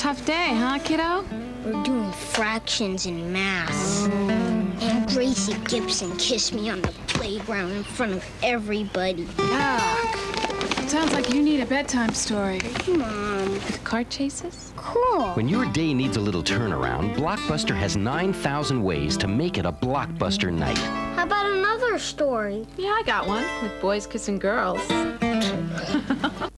tough day, huh, kiddo? We're doing fractions in math. And Gracie Gibson kissed me on the playground in front of everybody. Yuck. Sounds like you need a bedtime story. Mom. With car chases? Cool. When your day needs a little turnaround, Blockbuster has 9,000 ways to make it a Blockbuster night. How about another story? Yeah, I got one. With boys kissing girls.